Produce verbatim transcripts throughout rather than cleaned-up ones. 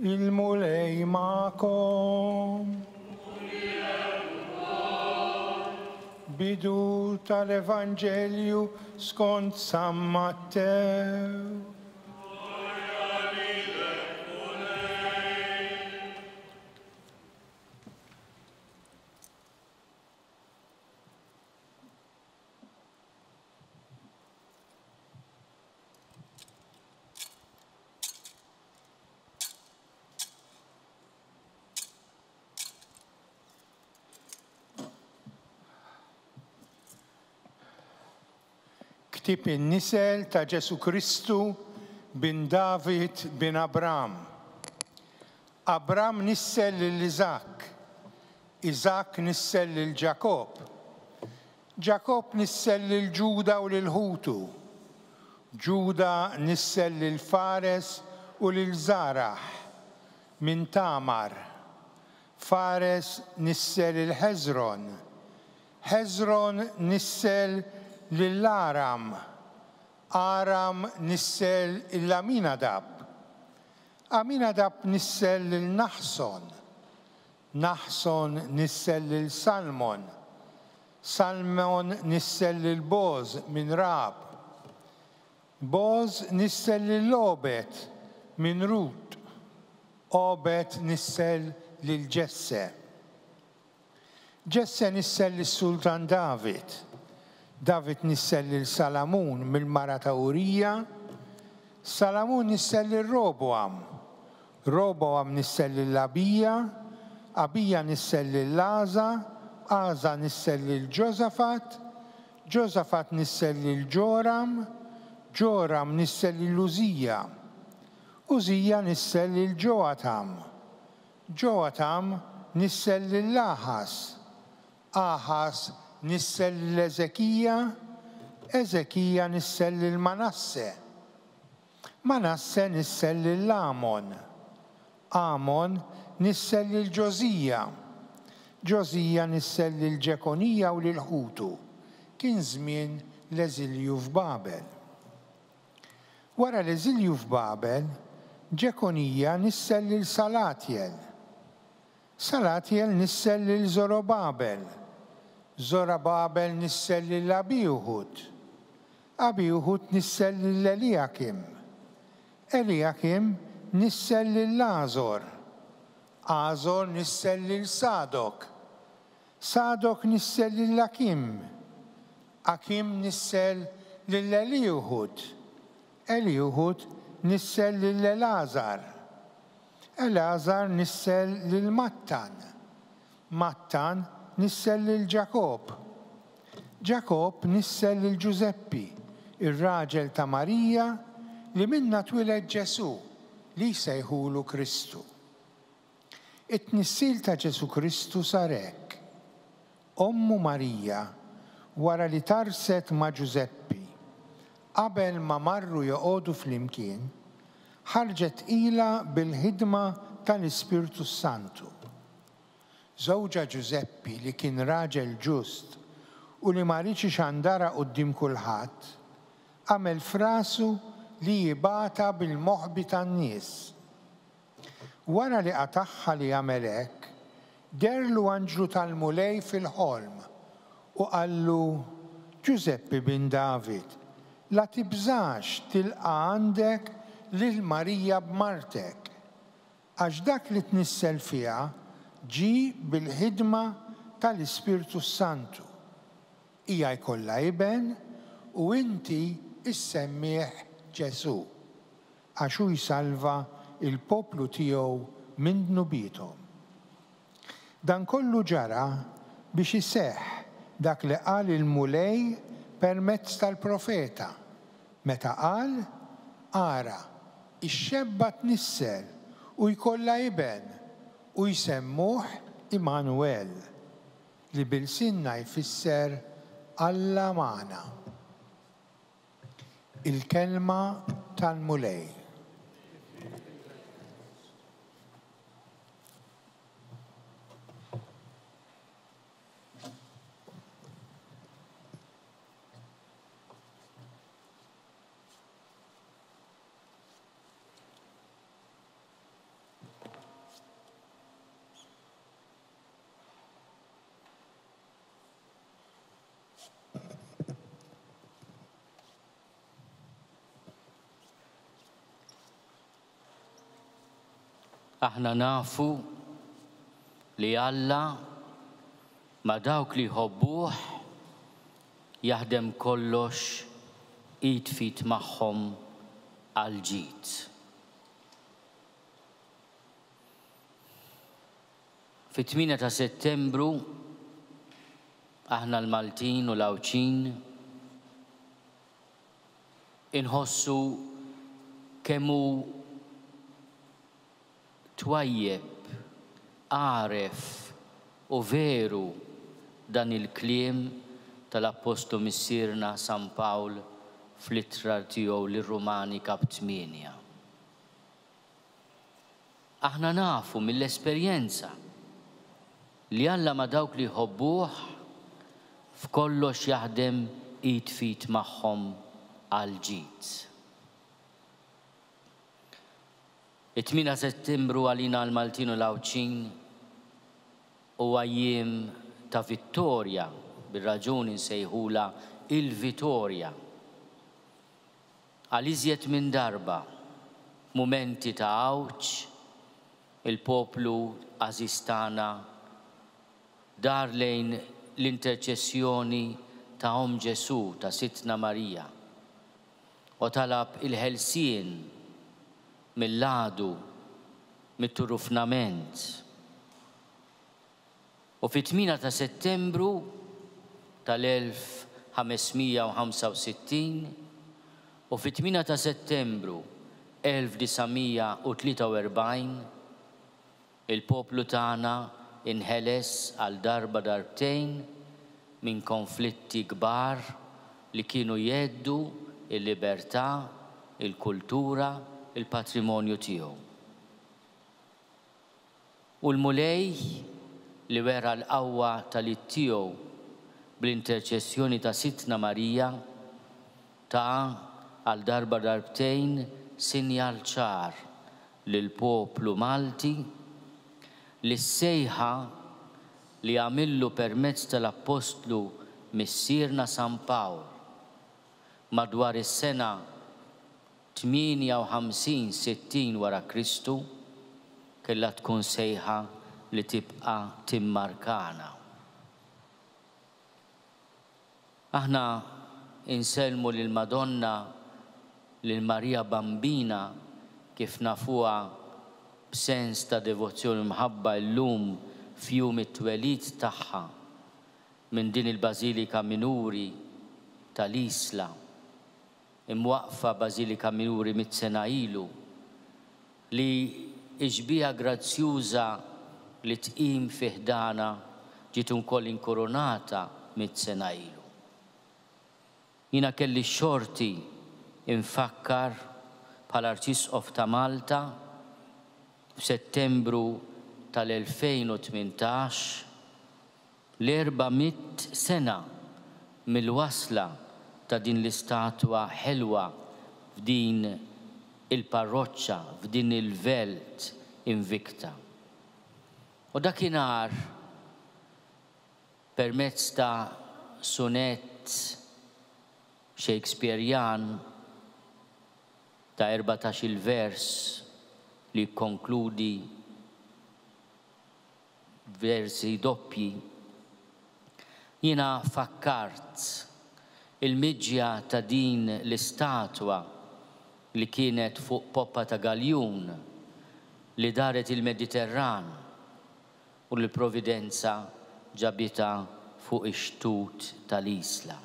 Il-mulej ma'kom. Bidu tal-Evanġelju skont San Mattew. Ktib in-nisel ta' Ġesu Kristu bin David bin Abram. Abram nissel lil-Iżak, Iżak nissel lil-Ġakob, Ġakob nissel lil-Ġuda u lil-Ħutu, Ġuda nissel lil-Fares u lil-Żaraħ min Tamar, Fares nissel lil-Ħeżron, Ħeżron nissel lil-Aram, Aram nissel l-Aminadab, Aminadab nissel lil-Naħson, Naħson nissel lil-Salmon, Salmon nissel lil-Boz min Rab, Boz nissel lil-Obed min Rut, Obed nissel lil-Ġesse. Ġesse nissel lil-Sultan David, David nissel lil-Salamun mill-mara ta' Urija, Salamun nissel lil-Roboam, Roboam nissel lil-Abija, Abija nissel lil-Aza, Aza nissel lil-Ġosafat, Ġosafat nissel lil-Ġoram, Ġoram nissel lil-Użija, Użija nissel lil-Ġoatam, Ġoatam nissel lil-Ahas, Ahas nissel l-Eżekija, Eżekija nissel l-Manasse, Manasse nissel l-Amon, Amon nissel l-Ġozija, Ġozija nissel l-Ġekonija u l-Ħutu, kien żmien l-eżilju f'Babel. Wara l-eżilju f'Babel, Ġekonija nissel l-Salatjel, Salatjel nissel l-Zorobabel, Zorobabel nissel lil-Abijahud, Abijahud nissel lil-Eliakim, Eliakim nissel lil-Azor, Azor nissel lil-Sadok, Sadok nissel lil-Akim, Akim nissel lil-Eliahud, Eliahud nissel lil-Elazar, Elazar nissel lil-Mattan, Mattan nissel lil-Ġakob, Ġakob nissel lil-Ġuseppi, ir-raġel ta' Marija li minna twiled Ġesu li jsejħulu Kristu. It-tnissil ta' Ġesu Kristu sar hekk. Ommu Marija wara li tarset ma' Ġuseppi qabel ma marru joqogħdu flimkien, ħarġet ilha bil-ħidma tal-Ispirtu Santu. Żewġa Ġuseppi li kien raġel ġust u li ma rridx ixandara quddiem kulħadd, għamel f'rasu li jibata bil-moħbi tan-nies. Wara li qataħħa li jagħmel hekk, derlu anġlu tal-mulej fil-ħolm u qallu: Ġuseppi bin David, la tibżax tilqa' għandek lil Marija b'martek, għax dak li tnissel fiha ġi bil-ħidma tal-Ispirtu Santu. Hija jkollha iben u inti issemmih Ġesu, għax hu jsalva il-poplu tiegħu minn dnubithom. Dan kollu ġara biex iseħħ dak li qal il-mulej permezz tal-profeta, meta qal: Ara, ix-xebba tnissel u jkollha iben u jsemmuh Immanuel, li bil-sinna jfisser Alla magħna. Il-kelma tal-mulej. Aħna nafu li Alla ma dawk li jħobbuh jaħdem kollox id fit magħhom għal ġid. Fit-tminja ta' Settembru aħna l-Maltin u l-Awċin inħossu kemmu twajjeb, għaref u veru dan il-kliem tal-Apostlu missierna San Pawl fl-ittra tiegħu lir-Rumani kap tminja. Aħna nafu mill-esperjenza li Alla ma dawk li jħobbuh f'kollox jaħdem id fit magħhom għal ġid. it-tminja Settembru għalina l-Maltin u l-Awċin huwa jiem ta' vittorja, bir-raġuni nsejħula il-Vittorja. Għal iżjed minn darba, mumenti ta' għawġ, il-poplu Għażistana dar lejn l-interċessjoni ta' Om Ġesu ta' Sitna Marija u talab il-ħelsien mill-għadu, mit-turufnament. U fit-tminja ta' Settembru tal-elf ħamesmija u ħamsa u sittin u fit-tminja ta' Settembru elf disamija u tlieta u erbgħin il-poplu tagħna inħeles għal darba darbtejn minn konflitti kbar li kienu jeddu il-libertà, il-kultura, il-patrimonju tiegħu. U l-mulej li wera l-qawwa tal-id tiegħu bl-interċessjoni ta' Sitna Marija ta' għal darba darbtejn sinjal ċar lill-poplu Malti li s-sejħa li għamillu permezz tal-Apostlu missierna San Pawl madwar is-sena tminja u ħamsin sittin wara Kristu kellha tkun sejħa li tibqa' timmarkana. Aħna inselmu lil Madonna lil Marija Bambina kif nafuha b'sens ta' devozzjoni mħabba llum f'jum it-twelid tagħha minn din il-Bażilika Minuri tal-Isla, imwaqfa Bażilika Minuri mit-sena ilu li iġbija grazzjuża li tqim fih dana ġiet ukoll inkoronata mit-sena ilu. Jiena kelli xorti infakkar bħala Arċisqof ta' Malta f'Settembru tal-elfejn u tmintax l-erba'miet sena mill-wasla ta' din l-istatwa ħelwa f'din il-parroċċa, f'din il-velt invikta. U dakinhar permezz ta' sunett Shakespearean ta' erbatax-il vers li konkludi versi doppji, jiena fakkart il-miġja ta' din l-istatwa li kienet fuq poppa ta' galjun li daret il-Mediterran u l-Providenza ġabita fuq ix-xtut tal-Isla.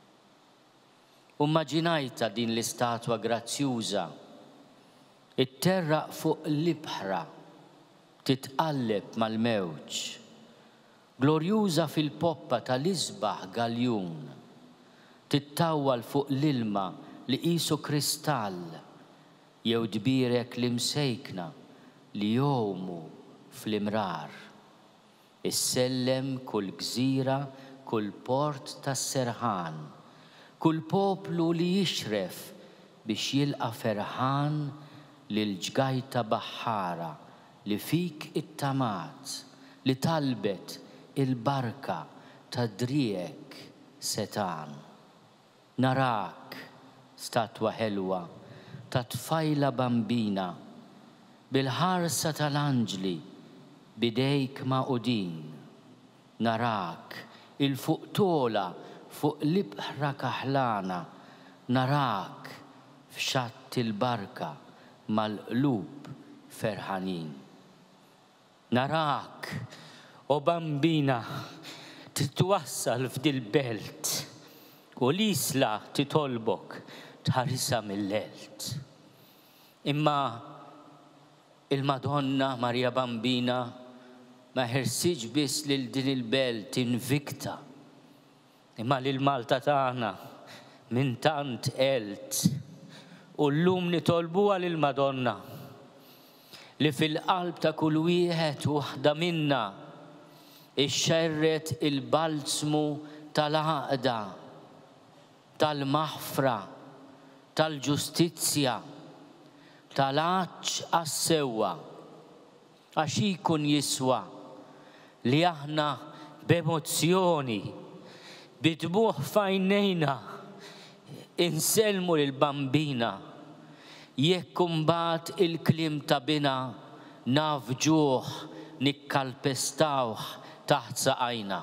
Immaġinajta din l-istatwa grazzjuża itterraq fuq l-ibħra titqalleb mal-mewġ, glorjuża fil-poppa tal-isbaħ galjun, tittawwal fuq l-ilma li qisu kristall jew dbirek li msejkna li jowmu fl-imrar. Issellem kull gżira, kull port tas-serħan, kull poplu li jixref biex jilqa' ferħan lil ġgajta baħħara li fik it-tamat li talbet il-barka ta' driek setan. Narak statwa ħelwa ta' tfajla bambina bil-ħarsa tal-anġli bidejk maqudin, narak il-fuq tola fuq l-ibħra kaħlana, narak f'xatt il-barka mal-qlub ferħanin. Narak, o bambina, titwassal f'dil belt u l-isla titolbok tħarisa mill-lelt. Imma il-Madonna Marija Bambina ma ħersiġ biss lil din il-belt invikta, imma lil Malta tagħna minn tant elt u llum nitolbuha lil Madonna li fil-qalb ta' kull wieħed waħda minna ixxerret il-balzmu tal-għaqda, tal-maħfra, tal-ġustizzja, tal-għaġġ għas-sewwa, għax jkun jiswa li aħna b'emozzjoni bidmuh f'għajnejna inselmu lill-bambina jekk imbagħad il-kliem ta' bina nafġuh nikkalpestawh taħt saqajna.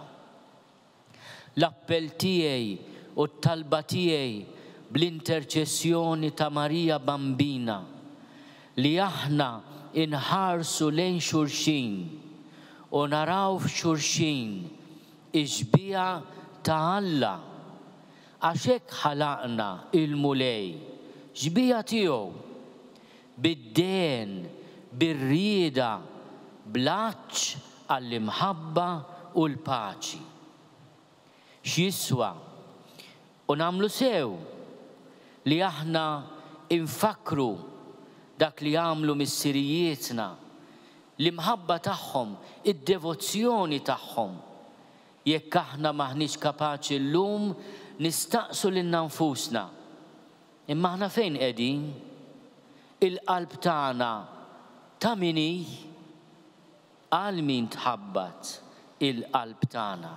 L-appell tiegħi u t-talba tiegħi bl-interċessjoni ta' Marija Bambina li aħna inħarsu lejn xulxin u naraw f'xulxin iġbija ta' Alla għax hekk ħalaqna il-mulej, ġbija tiegħu bid-dehn, bir-rieda, bl-għaġġ għall-imħabba u l-paċi. X'jiswa u nagħmlu sew li aħna infakru dak li għamlu missirijietna, l-imħabba tagħhom, id-devozzjoni tagħhom. Jekk aħna maħniex kapaċi llum nistaqsu lil nfusna. Imma aħna fejn qegħdin? Il-qalb tagħna ta' min hi? Għal min tħabbat il-qalb tagħna.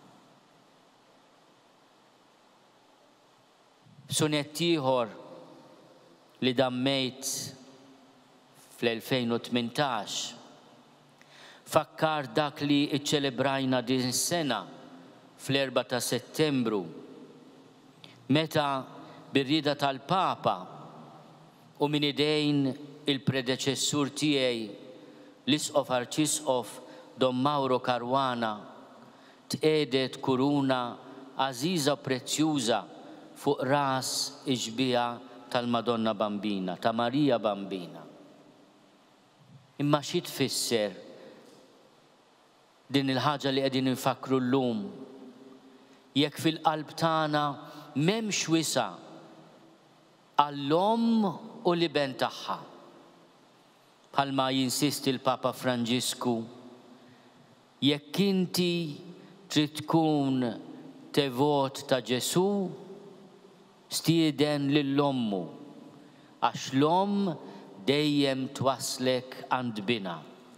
Sunett ieħor li dammejt fl-elfejn u tmintax fakkar dak li iċċelebrajna din is-sena fl-erba' ta' Settembru meta bir-rieda tal-Papa u minn idejn il-predeċessur tiegħi l-Isqof Arċisqof Don Mauro Caruana tqiegħdet kuruna għażiża u prezzjuża fuq ras iġbija tal-Madonna Bambina, ta' Marija Bambina. Imma xi tfisser din il-ħaġa li qegħdin infakru llum jekk fil-qalb tagħna m'hemmx wisa għall-omm u l-iben tagħha. Bħalma jinsisti l-Papa Franġisku, jekk inti trid tkun devot ta' Ġesu, stieden lill-ommu, għax l-omm dejjem twaslek għand bina.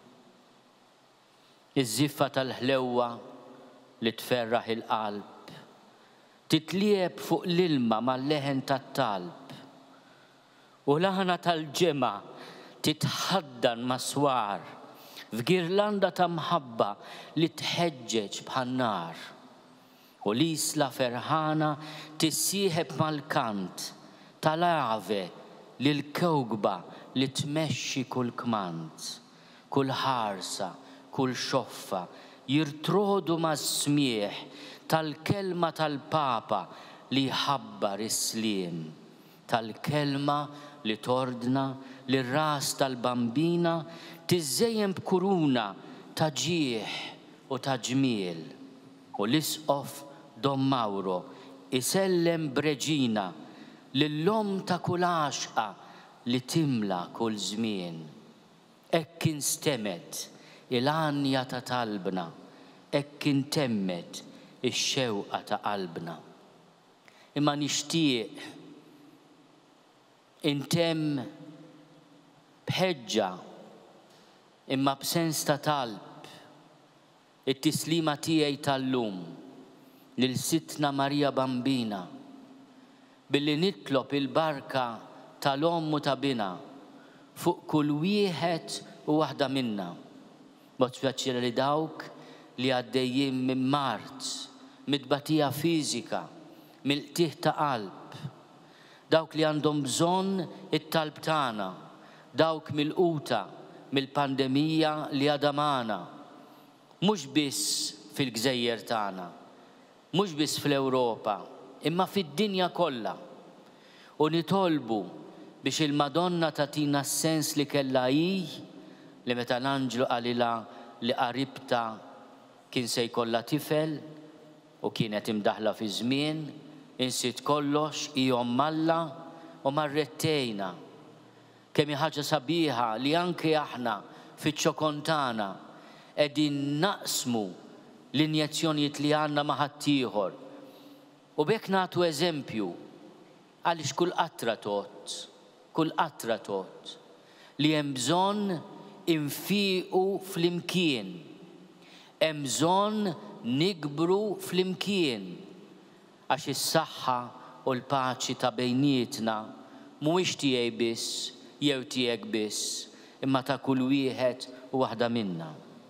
Iż-żiffa tal-ħlewwa li tferraħ il-qalb, titlieb fuq l-ilma mal-leħen tat-talb, u l-aħna tal-ġemgħa titħaddan maswar f'girlanda ta' mħabba li tħeġġeġ bħan-nar. U l-isla ferħana tissieħeb mal-kant tal-ave lil-kewkba li tmexxi kull kmant, kull ħarsa, kull xoffa, jirtrodu mas-smieħ tal-kelma tal-Papa li jħabbar is-sliem, tal-kelma li tordna li r-ras tal-Bambina tiżżejjem b'kuruna ta' ġieħ u ta' ġmiel. U l-Isqof Don Mauro isellem breġina lill-omm ta' kull għaxqa li timla kull żmien. Hekk instemet il-għanja ta' talbna, hekk intemmet ix-xewqa ta' qalbna. Imma nixtieq intemm bħeġġa imma b'sens ta' talb it-tislima tiegħi tal-lum lil Sittna Marija Bambina billi nitlob il-barka tal-ommu ta' bina fuq kull wieħed u waħda minna. Mod speċjali dawk li għaddejjin minn mart, mid-batija fiżika, mill-qtieħ ta' qalb, dawk li għandhom bżonn it-talb tagħna, dawk mill-quta mill-pandemija li għadha magħna, mhux biss fil-gżejjer tagħna, mhux biss fl-Ewropa, imma fid-dinja kollha. U nitolbu biex il-Madonna tagħtina s-sens li kellha hi, li meta l-anġlu qalilha li qaribta kien se jkollha tifel u kienet imdaħla fi żmien, insit kollox hijhom malla u marrettejna. Kemm hi ħaġa sabiħa li anke aħna fiċ-ċokontana qegħdin naqsmu l-injezzjonijiet li għandna ma' ħaddieħor. U bekk nagħtu eżempju għaliex kull qatra tot, kull qatra tot li hemm bżonn infiequ flimkien, hemm bżonn nikbru flimkien għax is-saħħa u l-paċi ta' bejnietna mhuwiex tiegħi biss jew tiegħek biss, imma ta' kull wieħed u waħda minna.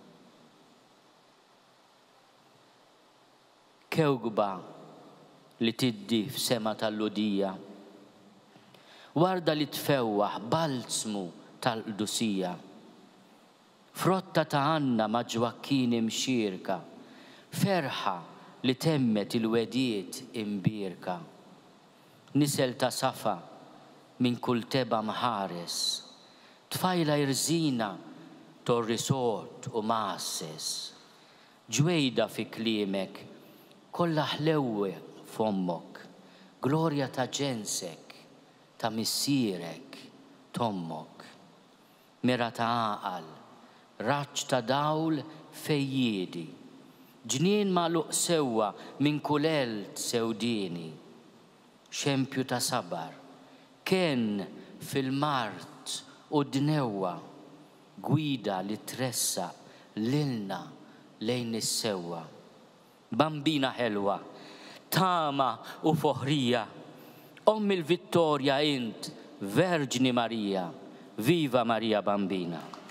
Kewkba li tiddi f'sema tal-ludija, warda li tfewwaħ balzmu tal-qdusija, frotta ta' Anna ma' ġwakkini mxierka, ferħa li temmet il-wediet imbirka, nisel ta' safa minn kull teba mħares, tfajla irzina torri sort u masses, ġwejda fi klimek kollha ħlewwe f'ommok, glorja ta' ġensek, ta' missierek, tommok, mira ta' għaqal, raġġ ta' dawl fejjiedi, ġnien magħluq sewwa minn kulelt sewdini, xempju ta' sabar, kien fil-mart u dnewwa, gwida li tressaq lilna lejn is-sewwa. Bambina ħelwa, tama u foħrija, Omm il-Vittorja int, Verġni Marija, viva Marija Bambina.